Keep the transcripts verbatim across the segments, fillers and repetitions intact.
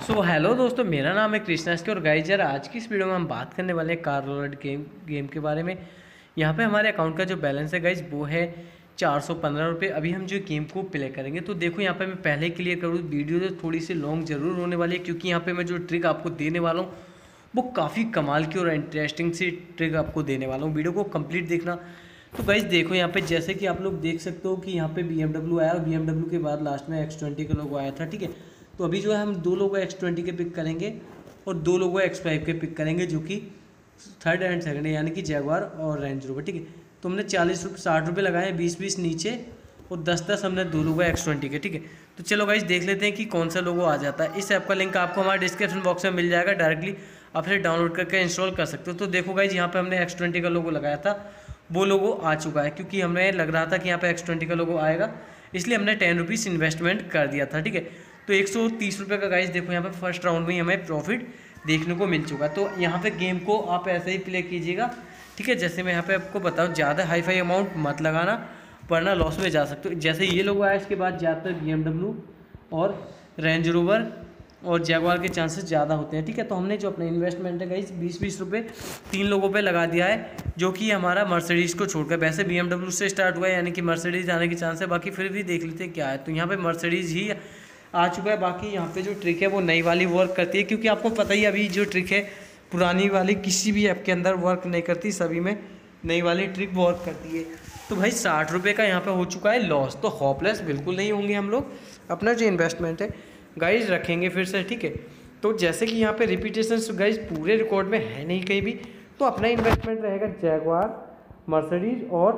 So hello दोस्तों, मेरा नाम है कृष्णा एस के और गाइस यार आज की इस वीडियो में हम बात करने वाले हैं कार रोलर गेम गेम के बारे में। यहाँ पे हमारे अकाउंट का जो बैलेंस है गाइस वो है चार सौ पंद्रह रुपये। अभी हम जो गेम को प्ले करेंगे तो देखो यहाँ पे मैं पहले क्लियर करूँ, वीडियो तो थोड़ी सी लॉन्ग जरूर होने वाली है क्योंकि यहाँ पे मैं जो ट्रिक आपको देने वाला हूँ वो काफ़ी कमाल की और इंटरेस्टिंग सी ट्रिक आपको देने वाला हूँ। वीडियो को कंप्लीट देखना। तो गाइस देखो यहाँ पे जैसे कि आप लोग देख सकते हो कि यहाँ पे बी एम डब्ल्यू आया और बी एम डब्ल्यू के बाद लास्ट में एक्स ट्वेंटी का लोगो आया था। ठीक है, तो अभी जो है हम दो लोगों एक्स ट्वेंटी के पिक करेंगे और दो लोगों एक्स फाइव के पिक करेंगे जो कि थर्ड एंड सेकंड है, यानी कि जैगवार और रेंज रोवर। ठीक है, तो हमने चालीस रुपये साठ रुपये लगाए, बीस बीस नीचे और दस दस हमने दो लोगों एक्स ट्वेंटी के। ठीक है, तो चलो गाइस देख लेते हैं कि कौन सा लोगो आ जाता है। इस ऐप का लिंक आपको हमारे डिस्क्रिप्शन बॉक्स में मिल जाएगा, डायरेक्टली आप फिर डाउनलोड करके इंस्टॉल कर सकते हो। तो देखो गाइस यहाँ पे हमने एक्स ट्वेंटी का लोगो लगाया था, वो लोगो आ चुका है क्योंकि हमें लग रहा था कि यहाँ पे एक्स ट्वेंटी का लोगो आएगा, इसलिए हमने टेन रुपीज़ इन्वेस्टमेंट कर दिया था। ठीक है, तो एक सौ तीस रुपये का गाइस देखो यहाँ पे फर्स्ट राउंड में ही हमें प्रॉफिट देखने को मिल चुका। तो यहाँ पे गेम को आप ऐसे ही प्ले कीजिएगा। ठीक है, जैसे मैं यहाँ पे आपको बताऊँ, ज़्यादा हाई फाई अमाउंट मत लगाना वरना लॉस में जा सकते हो। जैसे ये लोग आया इसके बाद ज़्यादातर बी एम डब्ल्यू और रेंज रोवर और जैगवार के चांसेस ज़्यादा होते हैं। ठीक है, तो हमने जो अपना इन्वेस्टमेंट है गाइस बीस बीस रुपये तीन लोगों पे लगा दिया है, जो कि हमारा मर्सिडीज़ को छोड़कर। वैसे बी एम डब्ल्यू से स्टार्ट हुआ है, यानी कि मर्सिडीज़ आने की चांस है, बाकी फिर भी देख लेते हैं क्या है। तो यहाँ पे मर्सिडीज़ ही आ चुका है। बाकी यहाँ पे जो ट्रिक है वो नई वाली वर्क करती है, क्योंकि आपको पता ही अभी जो ट्रिक है पुरानी वाली किसी भी ऐप के अंदर वर्क नहीं करती, सभी में नई वाली ट्रिक वर्क करती है। तो भाई साठ रुपये का यहाँ पे हो चुका है लॉस। तो होपलेस बिल्कुल नहीं होंगे हम लोग, अपना जो इन्वेस्टमेंट है गाइज रखेंगे फिर से। ठीक है, तो जैसे कि यहाँ पे रिपीटेशन गाइज पूरे रिकॉर्ड में है नहीं कहीं भी, तो अपना इन्वेस्टमेंट रहेगा जैगवार, मर्सिडीज और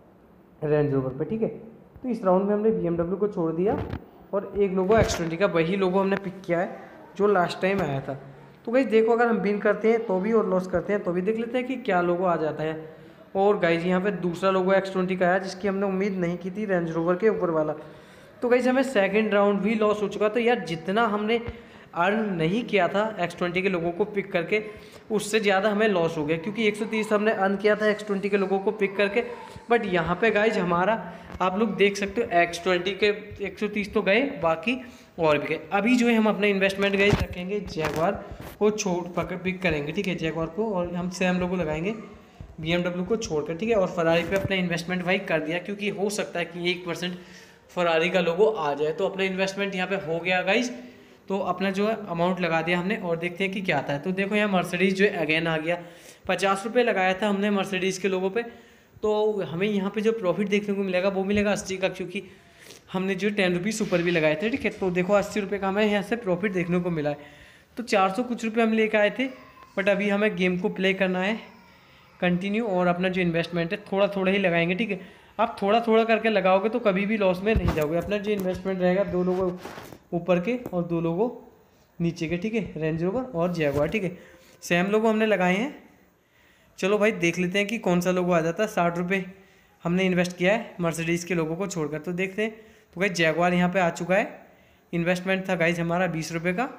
रेंज रोवर पे। ठीक है, तो इस राउंड में हमने बी एम डब्ल्यू को छोड़ दिया और एक लोगो एक्स ट्वेंटी का वही लोगो हमने पिक किया है जो लास्ट टाइम आया था। तो गाइज देखो, अगर हम विन करते हैं तो भी और लॉस करते हैं तो भी, देख लेते हैं कि क्या लोगो आ जाता है। और गाइज यहाँ पे दूसरा लोगो एक्स ट्वेंटी का आया जिसकी हमने उम्मीद नहीं की थी, रेंज रोवर के ऊपर वाला। तो गाइज हमें सेकंड राउंड भी लॉस हो चुका। तो यार जितना हमने अर्न नहीं किया था एक्स ट्वेंटी के लोगों को पिक करके, उससे ज़्यादा हमें लॉस हो गया, क्योंकि एक सौ तीस हमने अर्न किया था एक्स ट्वेंटी के लोगों को पिक करके। बट यहाँ पे गाइज हमारा आप लोग देख सकते हो एक्स ट्वेंटी के एक सौ तीस तो गए, बाकी और भी गए। अभी जो है हम अपना इन्वेस्टमेंट गाइज रखेंगे जैगवार को छोड़ पकड़ पिक करेंगे। ठीक है, जैगवार को, और हम से हम लोग लगाएंगे बी एम डब्ल्यू को छोड़कर। ठीक है, और फरारी पे अपना इन्वेस्टमेंट भाई कर दिया, क्योंकि हो सकता है कि एक परसेंट फरारी का लोगो आ जाए। तो अपना इन्वेस्टमेंट यहाँ पे हो गया गाइज, तो अपना जो है अमाउंट लगा दिया हमने और देखते हैं कि क्या आता है। तो देखो यहाँ मर्सिडीज़ जो है अगेन आ गया, पचास रुपये लगाया था हमने मर्सिडीज़ के लोगों पे, तो हमें यहाँ पे जो प्रॉफिट देखने को मिलेगा वो मिलेगा अस्सी का, क्योंकि हमने जो टेन रुपीज़ ऊपर भी लगाए थे। ठीक है, तो देखो अस्सी रुपये का हमें यहाँ से प्रॉफिट देखने को मिला है। तो चार सौ कुछ रुपये हम लेकर आए थे, बट अभी हमें गेम को प्ले करना है कंटिन्यू, और अपना जो इन्वेस्टमेंट है थोड़ा थोड़ा ही लगाएंगे। ठीक है, आप थोड़ा थोड़ा करके लगाओगे तो कभी भी लॉस में नहीं जाओगे। अपना जो इन्वेस्टमेंट रहेगा दो लोगों ऊपर के और दो लोगों नीचे के। ठीक है, रेंज रोवर और जैगवार। ठीक है, सेम लोगो हमने लगाए हैं। चलो भाई देख लेते हैं कि कौन सा लोगो आ जाता है। साठ रुपये हमने इन्वेस्ट किया है मर्सिडीज़ के लोगों को छोड़कर, तो देखते हैं। तो भाई जैगवार यहाँ पे आ चुका है, इन्वेस्टमेंट था गाइज हमारा बीस रुपये का,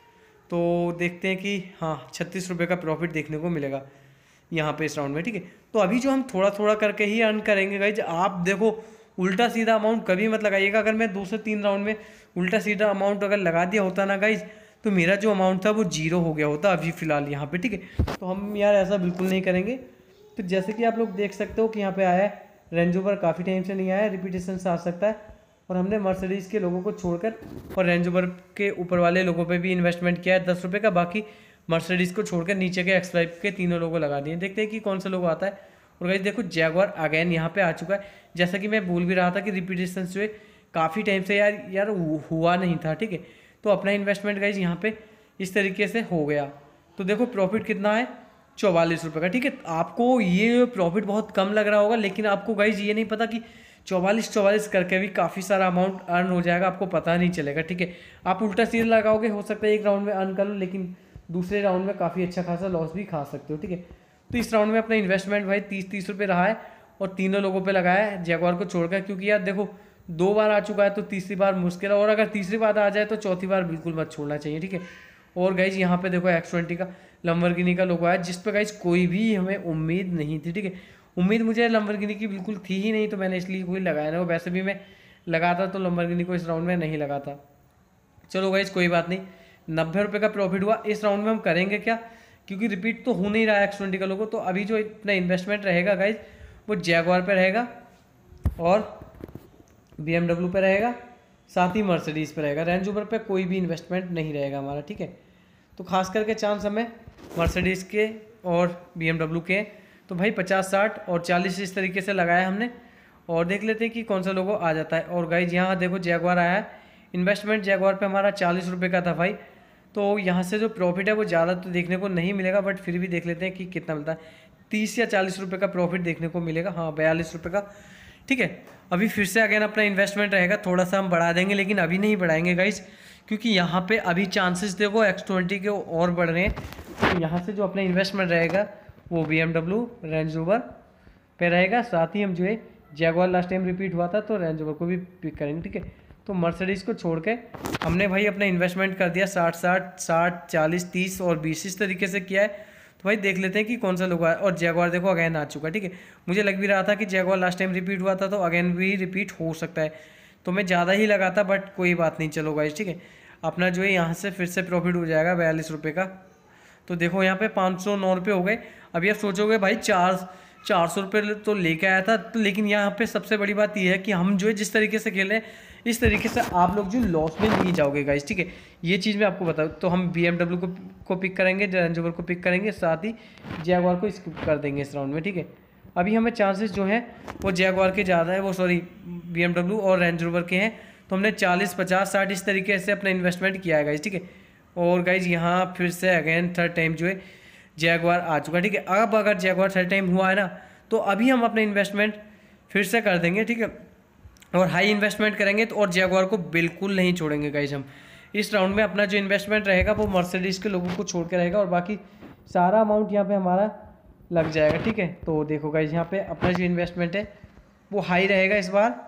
तो देखते हैं कि हाँ छत्तीस रुपये का प्रॉफिट देखने को मिलेगा यहाँ पे इस राउंड में। ठीक है, तो अभी जो हम थोड़ा थोड़ा करके ही अर्न करेंगे गाइज। आप देखो उल्टा सीधा अमाउंट कभी मत लगाइएगा। अगर मैं दो से तीन राउंड में उल्टा सीधा अमाउंट अगर लगा दिया होता ना गाइज, तो मेरा जो अमाउंट था वो जीरो हो गया होता अभी फ़िलहाल यहाँ पे। ठीक है, तो हम यार ऐसा बिल्कुल नहीं करेंगे। तो जैसे कि आप लोग देख सकते हो कि यहाँ पे आया है रेंज रोवर, काफ़ी टाइम से नहीं आया, रिपीटेशन से आ सकता है। और हमने मर्सिडीज़ के लोगों को छोड़कर और रेंज रोवर के ऊपर वाले लोगों पे भी इन्वेस्टमेंट किया है दस रुपये का, बाकी मर्सिडीज़ को छोड़कर नीचे के एक्स फाइव के तीनों लोगों लगा दिए। देखते हैं कि कौन सा लोगो आता है। और गाइस देखो जैगवार अगेन यहाँ पे आ चुका है। जैसा कि मैं बोल भी रहा था कि रिपीटेशन से काफ़ी टाइम से यार यार हुआ नहीं था। ठीक है, तो अपना इन्वेस्टमेंट गाइज यहाँ पे इस तरीके से हो गया। तो देखो प्रॉफिट कितना है, चौवालीस रुपये का। ठीक है, आपको ये प्रॉफिट बहुत कम लग रहा होगा, लेकिन आपको गाइज ये नहीं पता कि चौवालीस चौवालीस करके भी काफ़ी सारा अमाउंट अर्न हो जाएगा, आपको पता नहीं चलेगा। ठीक है, आप उल्टा सीधा लगाओगे, हो सकता है एक राउंड में अर्न कर लो, लेकिन दूसरे राउंड में काफ़ी अच्छा खासा लॉस भी खा सकते हो। ठीक है, तो इस राउंड में अपना इन्वेस्टमेंट भाई तीस तीस रुपये रहा है और तीनों लोगों पे लगाया है जैगवार को छोड़कर, क्योंकि यार देखो दो बार आ चुका है तो तीसरी बार मुश्किल है, और अगर तीसरी बार आ जाए तो चौथी बार बिल्कुल मत छोड़ना चाहिए। ठीक है, और गाइज यहाँ पे देखो एक्स ट्वेंटी का लंबरगिनी का लोगो आया, जिस पे गाइज कोई भी हमें उम्मीद नहीं थी। ठीक है, उम्मीद मुझे लंबरगिनी की बिल्कुल थी ही नहीं, तो मैंने इसलिए कोई लगाया ना। वैसे भी मैं लगाता तो लंबरगिनी को इस राउंड में नहीं लगाता। चलो गाइज कोई बात नहीं, नब्बे रुपये का प्रॉफिट हुआ। इस राउंड में हम करेंगे क्या, क्योंकि रिपीट तो हो नहीं रहा है एक्स ट्वेंटी का लोगो, तो अभी जो इतना इन्वेस्टमेंट रहेगा गाइज वो जैगवार पे रहेगा और बी एम डब्ल्यू पे रहेगा, साथ ही मर्सिडीज़ पे रहेगा। रेंज रोवर पे कोई भी इन्वेस्टमेंट नहीं रहेगा हमारा, ठीक है। तो खास करके चांस हमें मर्सिडीज़ के और बी एम डब्ल्यू के, तो भाई पचास साठ और चालीस इस तरीके से लगाया हमने, और देख लेते हैं कि कौन सा लोगो आ जाता है। और गाइज यहाँ देखो जैगवार आया है, इन्वेस्टमेंट जैगवार पे हमारा चालीस रुपये का था भाई, तो यहाँ से जो प्रॉफिट है वो ज़्यादा तो देखने को नहीं मिलेगा, बट फिर भी देख लेते हैं कि कितना मिलता है। तीस या चालीस रुपये का प्रॉफिट देखने को मिलेगा, हाँ बयालीस रुपये का, ठीक है। अभी फिर से अगेन अपना इन्वेस्टमेंट रहेगा, थोड़ा सा हम बढ़ा देंगे, लेकिन अभी नहीं बढ़ाएंगे गाइज, क्योंकि यहाँ पे अभी चांसेस देखो एक्स ट्वेंटी के और बढ़ रहे हैं। तो यहाँ से जो अपना इन्वेस्टमेंट रहेगा वो B M W Range Rover पे रहेगा, साथ ही हम जो है जैगवार लास्ट टाइम रिपीट हुआ था तो रेंज रोवर को भी पिक करेंगे, ठीक है। तो मर्सिडीज़ को छोड़ के हमने भाई अपना इन्वेस्टमेंट कर दिया साठ साठ साठ चालीस तीस और बीस इस तरीके से किया है। तो भाई देख लेते हैं कि कौन सा लोगो है। और जैगवार देखो अगेन आ चुका है, ठीक है। मुझे लग भी रहा था कि जैगवार लास्ट टाइम रिपीट हुआ था तो अगेन भी रिपीट हो सकता है, तो मैं ज़्यादा ही लगाता, बट कोई बात नहीं, चलो गाइस, ठीक है। अपना जो है यहाँ से फिर से प्रॉफिट हो जाएगा बयालीस रुपये का। तो देखो यहाँ पे पाँच सौ नौ रुपये हो गए। अभी आप सोचोगे भाई चार चार सौ रुपये तो लेके आया था, तो लेकिन यहाँ पे सबसे बड़ी बात यह है कि हम जो है जिस तरीके से खेल रहे हैं इस तरीके से आप लोग जो लॉस में नहीं जाओगे गाइस, ठीक है। ये चीज़ मैं आपको बताऊँ, तो हम बी एम डब्ल्यू को को पिक करेंगे, रेंज रोवर को पिक करेंगे, साथ ही जैगवार को स्किप कर देंगे इस राउंड में, ठीक है। अभी हमें चांसेस जो हैं वो जैगवार के ज़्यादा है, वो सॉरी बी एम डब्ल्यू और रेंज रोवर के हैं। तो हमने चालीस पचास साठ इस तरीके से अपना इन्वेस्टमेंट किया है गाइस, ठीक है। और गाइज यहाँ फिर से अगेन थर्ड टाइम जो है जैगवार आ चुका है, ठीक है। अब अगर जैगवार थर्ड टाइम हुआ है ना, तो अभी हम अपना इन्वेस्टमेंट फिर से कर देंगे, ठीक है, और हाई इन्वेस्टमेंट करेंगे। तो और जैगवार को बिल्कुल नहीं छोड़ेंगे गाइज हम। इस राउंड में अपना जो इन्वेस्टमेंट रहेगा वो मर्सिडीज़ के लोगों को छोड़ के रहेगा, और बाकी सारा अमाउंट यहाँ पे हमारा लग जाएगा, ठीक है। तो देखो गाइज यहाँ पे अपना जो इन्वेस्टमेंट है वो हाई रहेगा इस बार।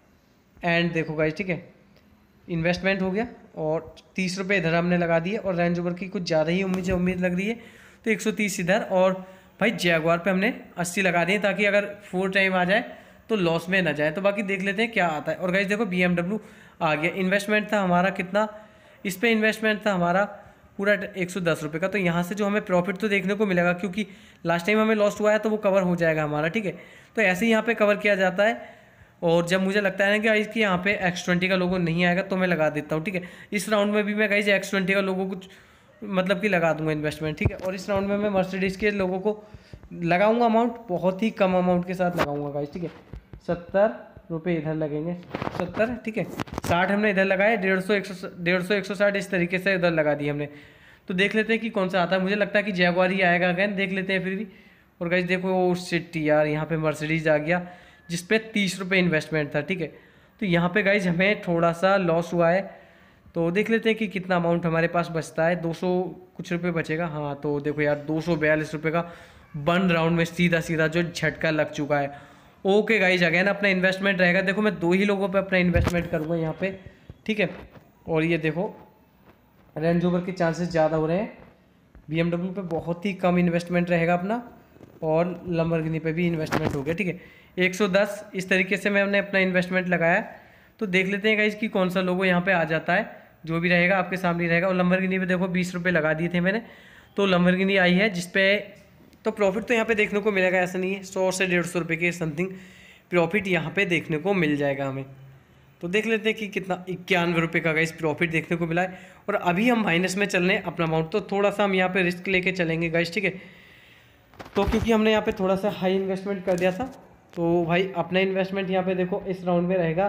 एंड देखो गाइज, ठीक है, इन्वेस्टमेंट हो गया और तीस रुपये इधर हमने लगा दिए, और रेंज ओवर की कुछ ज़्यादा ही उम्मीद उम्मीद लग रही है तो एक सौ तीस इधर, और भाई जैगवार पे हमने अस्सी लगा दिए ताकि अगर फोर टाइम आ जाए तो लॉस में ना जाए। तो बाकी देख लेते हैं क्या आता है। और गाइस देखो बी एम डब्ल्यू आ गया। इन्वेस्टमेंट था हमारा कितना, इस पर इन्वेस्टमेंट था हमारा पूरा एक सौ दस रुपये का। तो यहाँ से जो हमें प्रॉफिट तो देखने को मिलेगा, क्योंकि लास्ट टाइम हमें लॉस हुआ है तो वो कवर हो जाएगा हमारा, ठीक है। तो ऐसे ही यहाँ पे कवर किया जाता है। और जब मुझे लगता है ना कि इसकी यहाँ पे एक्स ट्वेंटी का लोगो नहीं आएगा तो मैं लगा देता हूँ, ठीक है। इस राउंड में भी मैं गाइस एक्स ट्वेंटी का लोगो कुछ मतलब कि लगा दूंगा इन्वेस्टमेंट, ठीक है। और इस राउंड में मैं मर्सिडीज़ के लोगों को लगाऊंगा, अमाउंट बहुत ही कम अमाउंट के साथ लगाऊंगा गाइस, ठीक है। सत्तर रुपये इधर लगेंगे, सत्तर, ठीक है। साठ हमने इधर लगाए, डेढ़ सौ एक सौ डेढ़ सौ एक सौ साठ इस तरीके से इधर लगा दी हमने। तो देख लेते हैं कि कौन सा आता है। मुझे लगता है कि जैगवार ही आएगा अगेन, देख लेते हैं फिर भी। और गाइस देखो शिट यार, यहाँ पे मर्सिडीज़ आ गया जिसपे तीस रुपये इन्वेस्टमेंट था, ठीक है। तो यहाँ पे गाइज हमें थोड़ा सा लॉस हुआ है, तो देख लेते हैं कि कितना अमाउंट हमारे पास बचता है। दो सौ कुछ रुपये बचेगा, हाँ। तो देखो यार दो सौ बयालीस रुपये का वन राउंड में सीधा सीधा जो झटका लग चुका है। ओके गाइज अगेन अपना इन्वेस्टमेंट रहेगा। देखो मैं दो ही लोगों पे अपना इन्वेस्टमेंट करूँगा यहाँ पे, ठीक है। और ये देखो रेंज ओवर के चांसेस ज़्यादा हो रहे हैं, बी एम डब्ल्यू पे बहुत ही कम इन्वेस्टमेंट रहेगा अपना, और लंबरगिनी पे भी इन्वेस्टमेंट हो गया, ठीक है। एक सौ दस इस तरीके से मैंने अपना इन्वेस्टमेंट लगाया। तो देख लेते हैं गाइस कि कौन सा लोगो यहाँ पे आ जाता है, जो भी रहेगा आपके सामने रहेगा। और लंबरगिनी पे देखो बीस रुपये लगा दिए थे मैंने, तो लंबरगिनी आई है जिसपे तो प्रॉफिट तो यहाँ पे देखने को मिलेगा, ऐसा नहीं है। सौ से डेढ़ सौ रुपये के समथिंग प्रॉफिट यहाँ पे देखने को मिल जाएगा हमें। तो देख लेते हैं कि कितना, इक्यानवे रुपये का गाइस प्रॉफिट देखने को मिला है। और अभी हम माइनस में चल रहे हैं अपना अमाउंट, तो थोड़ा सा हम यहाँ पे रिस्क लेके चलेंगे गाइस, ठीक है। तो क्योंकि हमने यहाँ पे थोड़ा सा हाई इन्वेस्टमेंट कर दिया था, तो भाई अपना इन्वेस्टमेंट यहाँ पे देखो इस राउंड में रहेगा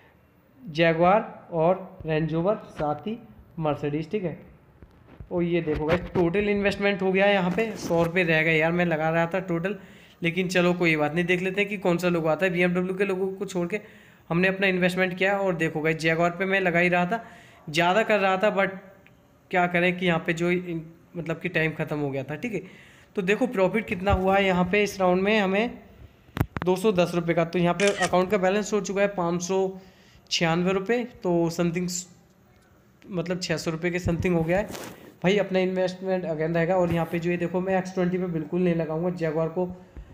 जैगवार और रेंज रोवर, साथ ही मर्सिडीज़, ठीक है। और ये देखो गाइस टोटल इन्वेस्टमेंट हो गया है यहाँ पे सौ रुपये रह गए यार, मैं लगा रहा था टोटल, लेकिन चलो कोई बात नहीं। देख लेते हैं कि कौन सा लोगो आता है। बी एम डब्ल्यू के लोगों को छोड़ के हमने अपना इन्वेस्टमेंट किया। और देखो गाइस जैगवार पे मैं लगा ही रहा था, ज़्यादा कर रहा था, बट क्या करें कि यहाँ पे जो मतलब कि टाइम ख़त्म हो गया था, ठीक है। तो देखो प्रॉफिट कितना हुआ है यहाँ पे इस राउंड में हमें दो सौ दस रुपये का। तो यहाँ पे अकाउंट का बैलेंस हो चुका है पाँच सौ छियानवे रुपये, तो समथिंग मतलब छः सौ रुपये के समथिंग हो गया है भाई। अपना इन्वेस्टमेंट अगेन रहेगा। और यहाँ पे जो ये देखो मैं एक्स ट्वेंटी पे बिल्कुल नहीं लगाऊंगा, जैगवार को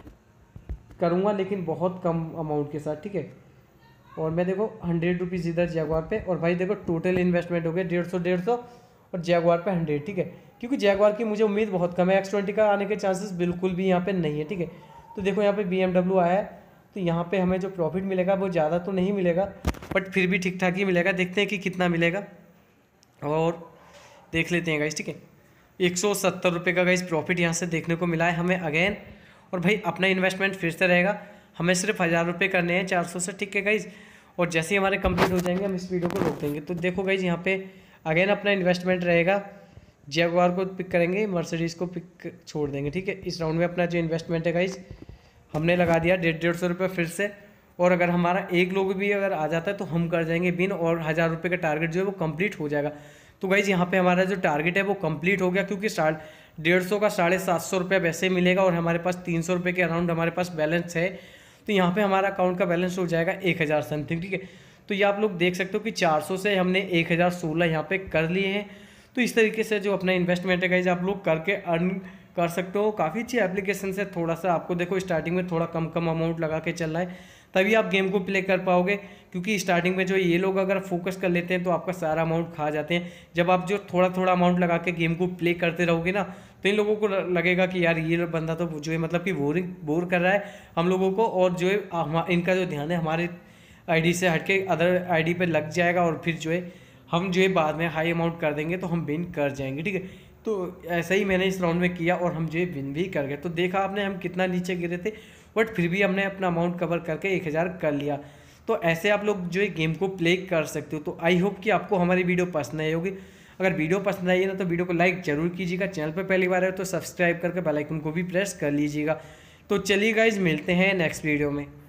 करूँगा लेकिन बहुत कम अमाउंट के साथ, ठीक है। और मैं देखो हंड्रेड रुपीज़ इधर जैगवार पे, और भाई देखो टोटल इन्वेस्टमेंट हो गया डेढ़ सौ डेढ़ सौ और जैगवार पे हंड्रेड, ठीक है, क्योंकि जैगवार की मुझे उम्मीद बहुत कम है, एक्स ट्वेंटी का आने के चांसेस बिल्कुल भी यहाँ पे नहीं है, ठीक है। तो देखो यहाँ पे बी एम डब्ल्यू आया है, तो यहाँ पे हमें जो प्रॉफिट मिलेगा वो ज़्यादा तो नहीं मिलेगा, बट फिर भी ठीक ठाक ही मिलेगा। देखते हैं कि कितना मिलेगा और देख लेते हैं गाइस, ठीक है। एक सौ सत्तर रुपये का गाइस प्रॉफिट यहाँ से देखने को मिला है हमें अगेन। और भाई अपना इन्वेस्टमेंट फिर से रहेगा, हमें सिर्फ हज़ार रुपये करने हैं चार सौ से, ठीक है गाइस। और जैसे ही हमारे कंप्लीट हो जाएंगे हम इस वीडियो को रोक देंगे। तो देखो गाइस यहाँ पे अगेन अपना इन्वेस्टमेंट रहेगा, जैगवार को पिक करेंगे, मर्सिडीज़ को पिक छोड़ देंगे, ठीक है। इस राउंड में अपना जो इन्वेस्टमेंट है गाइस हमने लगा दिया डेढ़ डेढ़ सौ रुपये फिर से। और अगर हमारा एक लोग भी अगर आ जाता है तो हम कर जाएंगे बिन, और हज़ार रुपये का टारगेट जो है वो कंप्लीट हो जाएगा। तो गाइज यहाँ पे हमारा जो टारगेट है वो कंप्लीट हो गया, क्योंकि साढ़े डेढ़ सौ का साढ़े सात सौ रुपये वैसे मिलेगा और हमारे पास तीन सौ रुपये के अराउंड हमारे पास बैलेंस है। तो यहाँ पे हमारा अकाउंट का बैलेंस हो जाएगा एक हज़ार समथिंग, ठीक है। तो ये आप लोग देख सकते हो कि चार सौ से हमने एक हज़ार सोलह यहाँ पे कर लिए हैं। तो इस तरीके से जो अपना इन्वेस्टमेंट है गाइज आप लोग करके अर्न कर सकते हो। काफ़ी अच्छी एप्लीकेशन से, थोड़ा सा आपको देखो स्टार्टिंग में थोड़ा कम कम अमाउंट लगा के चल रहा है, तभी आप गेम को प्ले कर पाओगे। क्योंकि स्टार्टिंग में जो ये लोग अगर फोकस कर लेते हैं तो आपका सारा अमाउंट खा जाते हैं। जब आप जो थोड़ा थोड़ा अमाउंट लगा के गेम को प्ले करते रहोगे ना, तो इन लोगों को लगेगा कि यार ये बंदा तो जो है मतलब कि बोरिंग बोर कर रहा है हम लोगों को, और जो है इनका जो ध्यान है हमारे आईडी से हटके अदर आईडी पे लग जाएगा, और फिर जो है हम जो है बाद में हाई अमाउंट कर देंगे तो हम विन कर जाएंगे, ठीक है। तो ऐसा ही मैंने इस राउंड में किया और हम जो है विन भी कर गए। तो देखा आपने हम कितना नीचे गिरे थे, बट फिर भी हमने अपना अमाउंट कवर करके एक हज़ार कर लिया। तो ऐसे आप लोग जो है गेम को प्ले कर सकते हो। तो आई होप कि आपको हमारी वीडियो पसंद आई होगी। अगर वीडियो पसंद आई है ना तो वीडियो को लाइक जरूर कीजिएगा, चैनल पर पहली बार है तो सब्सक्राइब करके बेल आइकन को भी प्रेस कर लीजिएगा। तो चलिए गाइज मिलते हैं नेक्स्ट वीडियो में।